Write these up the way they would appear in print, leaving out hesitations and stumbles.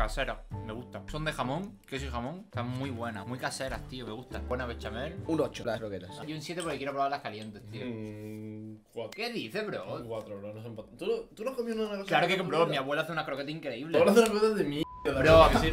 Caseras, me gustan. Son de jamón, queso y jamón. Están muy buenas, muy caseras, tío, me gustan. Buena bechamel. Un 8, las croquetas. Y un 7 porque quiero probarlas calientes, tío. 4. ¿Qué dices, bro? 4, bro, no son ¿Tú no has comido una cosa? Claro que compró, mi abuela hace una croqueta increíble. Ahora hace una cosa de mierda. Bro. Que sí,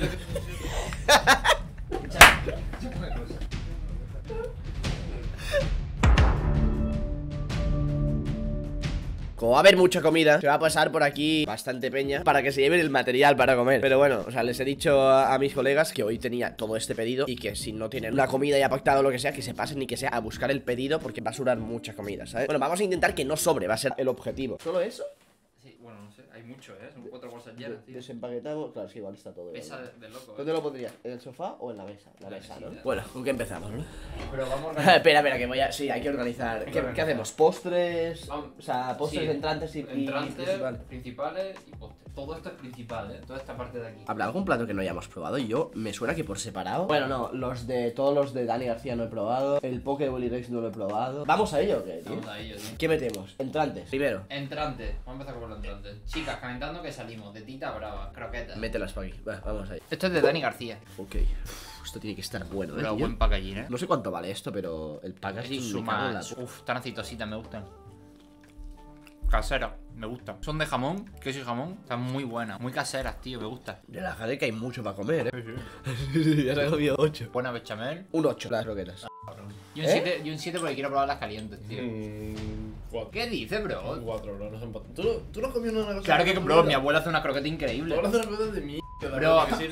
Como va a haber mucha comida, se va a pasar por aquí bastante peña para que se lleven el material para comer. Pero bueno, o sea, les he dicho a mis colegas que hoy tenía todo este pedido y que si no tienen una comida ya pactada o lo que sea, que se pasen ni que sea a buscar el pedido porque va a sobrar mucha comida, ¿sabes? Bueno, vamos a intentar que no sobre, va a ser el objetivo. ¿Solo eso? Sí, bueno, no sé, hay mucho, Son 4 bolsas llenas, tío. Desempaquetamos, claro, es que igual está todo. Pesa de loco, ¿Dónde lo pondrías? ¿En el sofá o en la mesa? La mesa, ¿no? mesita. Bueno, ¿con qué empezamos, no? Pero vamos a espera, que voy a... Sí, hay que organizar. ¿Qué hacemos? ¿Postres? Vamos. O sea, postres, Sí. entrantes y Entrantes, principales. principales y postres. Todo esto es principal, toda esta parte de aquí. ¿Habrá algún plato que no hayamos probado? Yo me suena que por separado. Bueno, no, todos los de Dani García no he probado. El poke de Willy Rex no lo he probado. ¿Vamos a ello o qué, tío? Vamos a ello, tío. ¿Qué metemos? Entrantes. Primero. Entrantes, vamos a empezar con los entrantes. Chicas, calentando que salimos, de tita brava, croquetas. Mételas para aquí. Va, vamos ahí. Esto es de Dani García. Ok. Esto tiene que estar bueno, Pero tío. buen packaging, No sé cuánto vale esto, pero el packaging Esto me cago en suma... la... Uf, tan aceitositas, me gustan. Caseras, me gustan. Son de jamón, queso y jamón. Están muy buenas, muy caseras, tío, me gustan. Relájate que hay mucho para comer, ya se ha comido 8. Buena bechamel. Un 8, las croquetas. Y un 7 y un 7 porque quiero probarlas calientes, tío. 4. ¿Qué dices, bro? 4, bro, no son ¿Tú no has comido una cosa? Claro que compró, mi abuela hace una croqueta increíble. Ahora hace una cosa de mierda. Bro. Que sí,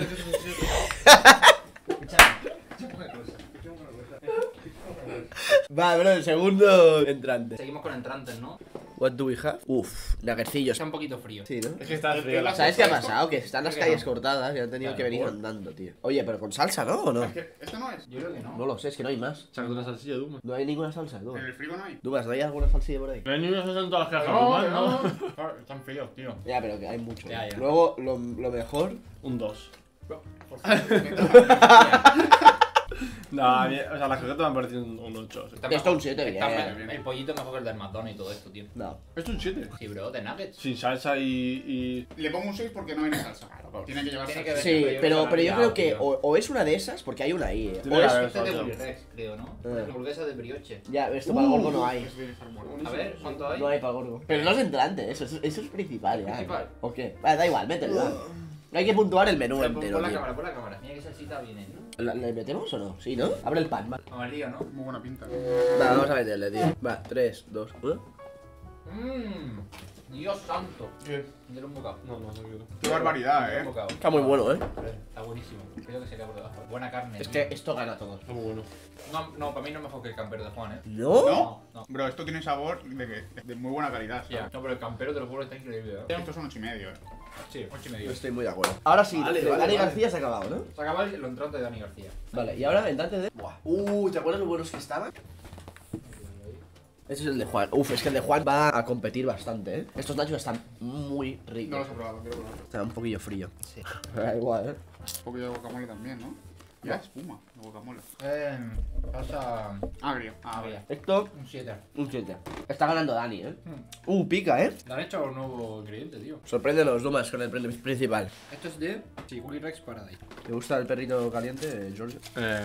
Va, bro, el segundo entrante. Seguimos con entrantes, ¿no? What do we have? Uf, naggercillos. Está un poquito frío. Sí, ¿no? Es que está frío. ¿Sabes qué ha pasado? Que están las Creo que calles no. cortadas y han tenido Claro, que venir por- andando, tío. Oye, pero con salsa, ¿no? ¿O no? Es que esto no es. Yo creo que no. No lo sé, es que no hay más. Sácate una salsilla, Duma. No hay ninguna salsa, tú. En el frigo no hay. Dumas, ¿no hay alguna salsilla por ahí? No hay ni una salsa en todas las cajas, No, ¿no? no. Están fríos, tío. Ya, pero que hay mucho. Ya, ya. Luego, lo mejor... Un 2. Por No, a mí, o sea, las croquetas me han parecido un 8. Esto un 7, Está bien. El pollito mejor que el del McDonald's y todo esto, tío. No. Esto es un 7. Sí, bro, de nuggets. Sin salsa y... Le pongo un 6 porque no hay ni salsa. Tiene que llevar Tiene salsa. que Sí, ver, pero yo creo cuidado, que tío. o es una de esas, porque hay una ahí. Tiene O que es... haber Este es de salsa. Willy Rex, creo, ¿no? Eh. Hamburguesa de brioche. Ya, esto para el gordo no hay. Eso tiene que estar bueno. A ver, ¿cuánto hay? No hay para el gordo. Pero no es entrante, eso es principal, ya. Principal. ¿O qué? Vale, da igual, mételo. va. Hay que puntuar el menú Pon entero, la tío. cámara, pon la cámara. Mira qué salsita viene, ¿no? ¿Le metemos o no? Sí, ¿no? Abre el pan, va. Amarillo, ¿no? Muy buena pinta. Va, vamos a meterle, tío. Va, 3, 2, 1. Dios santo. ¿Qué? Dale un bocado. No, no quiero. Qué barbaridad, Un bocado. Está muy bueno, ¿eh? Está buenísimo. Creo que se queda por debajo. Buena carne. Es tío. que esto gana todo. Está muy bueno. No, para mí no es mejor que el campero de Juan, ¿eh? ¿No? ¿No? No. Bro, esto tiene sabor de muy buena calidad. Ya. ¿sabes? No, pero el campero te lo juro está increíble, ¿eh? Estos son 8,5, Sí, 8,5. Yo estoy muy de acuerdo. Ahora sí, Vale, de vale, Dani vale. García se ha acabado, ¿no? Se acaba el entrante de Dani García. Vale, y ahora entrante de... Buah. ¿Te acuerdas lo buenos que estaban? Este es el de Juan. Uf, es que el de Juan va a competir bastante, ¿eh? Estos nachos están muy No ricos. los he probado, quiero probarlo. Está un poquillo frío. Sí. Da igual, ¿eh? Un poquillo de guacamole también, ¿no? Ya, espuma de guacamole. Pasa. Agrio. Ah, vale. Esto, Un 7. un 7. Está ganando Dani, ¿eh? Pica, ¿eh? Le han hecho un nuevo ingrediente, tío. Sorpréndenos, Dumas, con el principal. Esto es de. Sí, Willy Rex Paradise. ¿Te gusta el perrito caliente, George?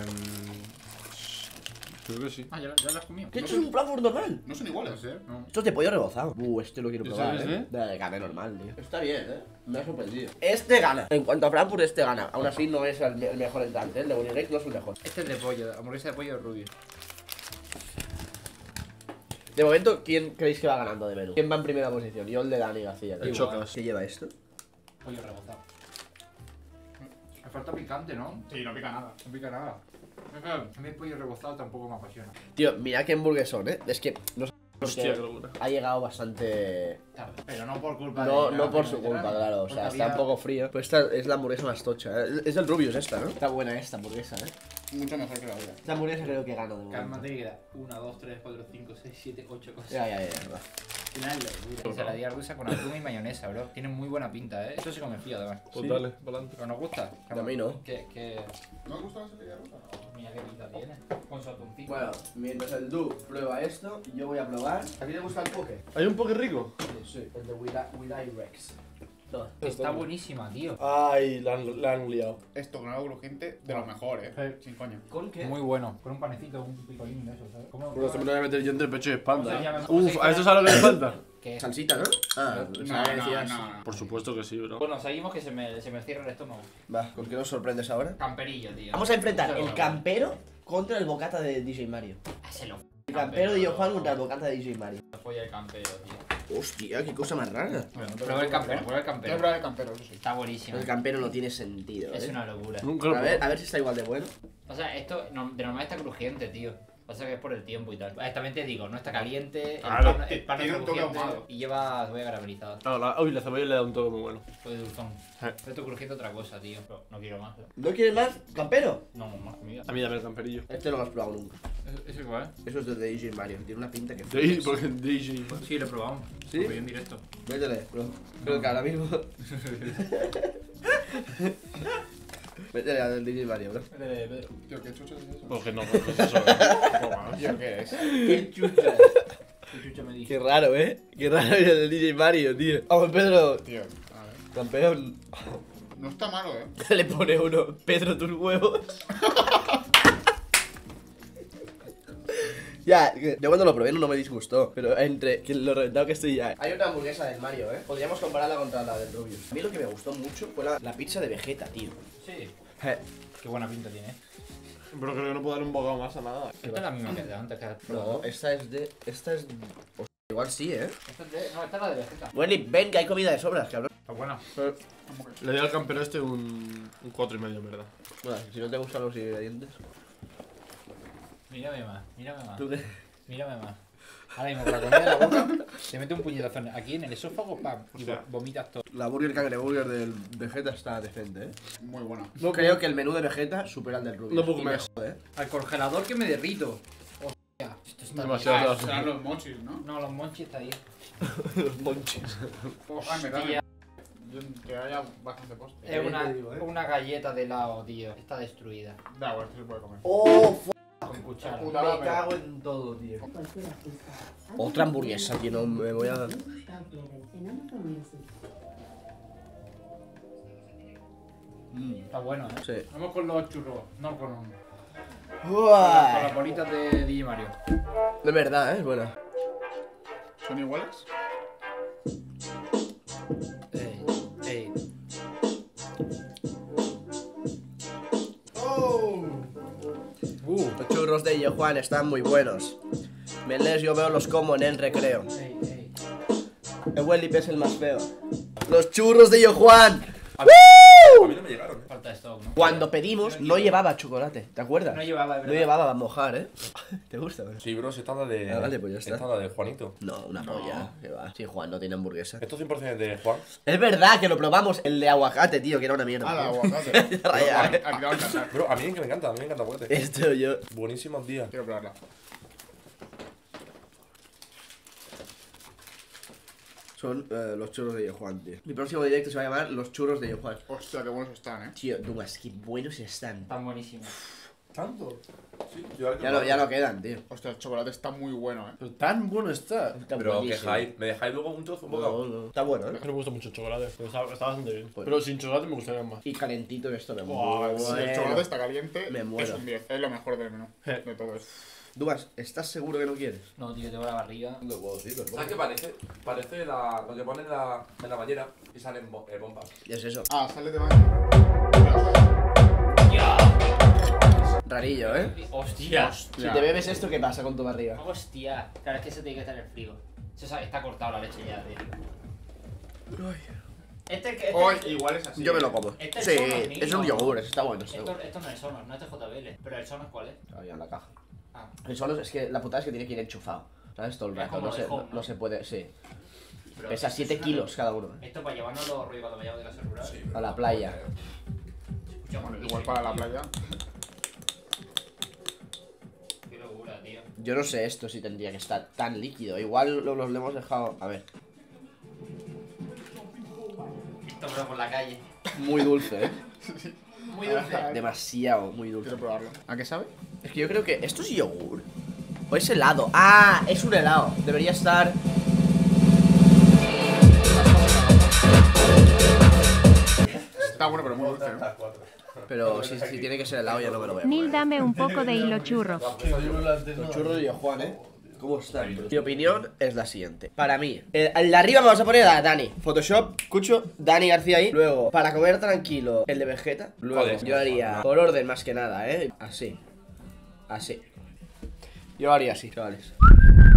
Creo que sí. Ah, ya lo has comido. ¿Qué? Esto es un Frankfurt normal. No son iguales. No sé, no. Esto es de pollo rebozado. Este lo quiero ¿Ese probar, es, ¿eh? eh? De carne normal, tío. Está bien, ¿eh? Me ha sorprendido. Este gana. En cuanto a Frankfurt, este gana. Aún así no es el mejor entrante. El de Willy Rex no es el mejor. Este es de pollo, hamburguesa de pollo rubio. De momento, ¿quién creéis que va ganando de menú? ¿Quién va en primera posición? Yo el de Dani García. El creo. Chocas. ¿Qué lleva esto? Pollo rebozado. Me falta picante, ¿no? Sí, no pica nada. No pica nada. A mí el pollo rebozado tampoco me apasiona. Tío, mira qué hamburguesón, ¿eh? Es que no sé por Hostia, qué qué locura. ha llegado bastante... Pero no por culpa No por su culpa, claro. O sea, Porque está un había- poco frío. Pues esta es la hamburguesa más tocha, ¿eh? Es del Rubius esta, ¿no? Está buena esta hamburguesa, ¿eh? Mucho mejor que la otra. Esta hamburguesa creo que gana de momento. Cálmate que queda 1, 2, 3, 4, 5, 6, 7, 8 cosas. Ya, va. Final, ensaladilla rusa con atún y mayonesa, bro. Tiene muy buena pinta, ¿eh? Eso sí que me fío, además. Pues dale, para adelante. Pero nos gusta. A mí no. Que... ¿No os gusta la ensalada rusa? Mira qué pinta tiene. Con su atuncito. Bueno, mientras el Du prueba esto, yo voy a probar. ¿A ti te gusta el poke? ¿Hay un poke rico? Sí, el de With I Rex. Está buenísima, tío. Ay, la han liado. Esto con algo crujiente de lo mejor, sin coño. ¿Con qué? Muy bueno. Con un panecito, un picolín de eso, ¿sabes? ¿Cómo? Bueno, esto me lo voy a meter yo entre pecho y espalda. ¿Cómo se llama? Uf, ¿a esto es algo que le falta? ¿Qué? Salsita, ¿no? Ah, No. Por supuesto que sí, bro. Bueno, seguimos que se me cierra el estómago. Va, ¿con qué nos sorprendes ahora? Camperillo, tío. Vamos a enfrentar Eso el es campero contra el bocata de DJ Mario. Se lo El campero de Johan contra el bocata de DJ Mario. folla el campero, tío. Hostia, qué cosa más rara. Prueba el campero, prueba el Voy a campero. probar el campero, eso sí. Está buenísimo. El campero no tiene sentido, Es una locura. Nunca lo A ver si está igual de bueno. O sea, esto de normal está crujiente, tío. Pasa que es por el tiempo y tal. También te digo, no está caliente, Claro. el pan Tiene es un toque crujiente ahumado. y lleva cebolla caramelizada. Uy, la cebolla le da un toque muy bueno. Fue de dulzón. Esto crujiente otra cosa, tío. Pero no quiero más. ¿No quieres más campero? No, más comida. A mí dame el camperillo. Este no lo has probado nunca. ¿Eso igual? Eso es de DJ Mario. Tiene una pinta que... Porque DJ. Sí, lo probamos. ¿Sí? Lo vi en directo. Métele, bro. Creo que ahora mismo... Métele al DJ Mario, bro. Tío, ¿qué chucho es eso? Porque no es eso. Tío, ¿qué es? Qué chucha. ¿Qué chucha me dice? Qué raro, Qué raro el DJ Mario, tío. Vamos, Pedro. Tío, a ver. Campeón. No está malo, Le pone uno. Pedro, tus huevos. Ya, yo cuando lo probé no me disgustó. Pero entre que lo reventado que estoy ya. Hay una hamburguesa del Mario, Podríamos compararla contra la del Rubius. A mí lo que me gustó mucho fue la pizza de Vegeta, tío. Sí. Qué buena pinta tiene. Pero creo que no puedo dar un bocado más a nada. Esta es la misma que de antes que has No, probado. esta es de... Hostia, igual sí, Esta es de... No, esta es la de Vegeta. Wendy, ven que hay comida de sobras, cabrón. Está buena. Le doy al campero este un 4,5 en verdad. Bueno, si no te gustan los ingredientes. Mírame más, mírame más. ¿Tú qué? Mírame más. Ahora mismo con la comida en la boca, te mete un puñetazo aquí en el esófago, pam, y Hostia. vomitas todo. La burger cangreburger del Vegeta está decente, Muy buena. No creo que el menú de Vegeta supera el del Rubius. No puedo Y comer. me jode, Al congelador que me derrito. Hostia, esto está Demasiado. Ah, serán los mochis, ¿no? No, los monchis está ahí. Los monchis. Dame. Hostia, Que haya bastante postre. es te digo, una galleta de helado, tío. Está destruida. Da, bueno, esto se puede comer. ¡Oh, Con cuchara. Puta. me cago en todo, tío! Otra hamburguesa, tío, no me voy a... Está bueno, Sí. Vamos con los churros, no con las Uah. bolitas de DJ Mario. De verdad, es buena. ¿Son iguales? Ey. Los churros de Johan están muy buenos. Melés yo veo los como en el recreo. Ey. El Welly es el más feo. Los churros de Johan. A mí no me llegaron, Falta stock, ¿no? Cuando pedimos no llevaba chocolate, ¿te acuerdas? No llevaba, de No verdad. llevaba a mojar, ¿Te gusta? Sí, bro, se trata de. Ah, vale, pues ya está. Se trata de Juanito. No, una polla. ¿Qué va? Sí, Juan no tiene hamburguesa. Esto 100% es de Juan. Es verdad que lo probamos, el de aguacate, tío, que era una mierda. Ah, la aguacate. Raya, Aquí te va a encantar. Bro, a mí que me encanta, aguacate. Esto yo. Buenísimos días. Quiero probarla. Son los churros de Johan, tío. Mi próximo directo se va a llamar Los churros de Johan. Hostia, qué buenos están, Tío, Dumas, qué buenos están. Están buenísimos. ¿Tanto? Sí, yo Ya no quedan, tío. Hostia, el chocolate está muy bueno, Pero tan bueno está. Está Pero que buenísimo. hype. ¿Me dejáis luego un trozo, un bocado? No. Está bueno, Es que no me gusta mucho el chocolate, pero está bastante bien. Pues- Pero sin chocolate me gustaría más. Y calentito esto me Buah, muero. Si el chocolate está caliente, Me muero. es un 10. Es lo mejor del menú. Eh. De todos. Dumas, ¿estás seguro que no quieres? No, tío, tengo la barriga. No puedo decirlo. ¿Sabes qué parece? Parece lo que ponen en la bañera y salen bombas. ¿Qué es eso? Ah, sale de baño. Rarillo, Hostia. Si te bebes esto, ¿qué pasa con tu barriga? Hostia. Claro, es que eso tiene que estar en el frigo. Está cortado la leche ya, tío. Oh, igual es así. Yo me lo como. Este Sí, Sonos mío, es un ¿no? yogur, está bueno. seguro. Esto no es Sonos, no es TJBL. Pero el Sonos, ¿cuál es? Ahí en la caja. Ah. El solo es que la putada es que tiene que ir enchufado. ¿Sabes? Todo el Es rato. como No de se, home, no ¿no? se puede, sí. Pero Pesa esto 7 es una kilos locura. cada uno. Esto para llevárnoslo rollo cuando vayamos de casa rural. Sí, A la playa. Escucha, Bueno, igual para la playa. Qué locura, tío. Yo no sé esto si tendría que estar tan líquido. Igual lo hemos dejado. A ver. Esto, bro, por la calle. Muy dulce, Muy dulce. Demasiado, muy dulce. Quiero probarlo. ¿A qué sabe? Es que yo creo que. ¿Esto es yogur? ¿O es helado? ¡Ah! Es un helado. Debería estar. Está bueno, pero muy dulce, ¿no? Pero si tiene que ser helado ya no me lo voy a Nil, comer. dame un poco de hilo churro. Los churros y Juan, ¿Cómo están? Mi opinión es la siguiente. Para mí, el de arriba vamos a poner a Dani. Photoshop, Cucho, Dani García ahí. Luego, para comer tranquilo, el de Vegeta. Luego, Joder. yo haría por orden más que nada, Así. Así. Yo haría así, chavales.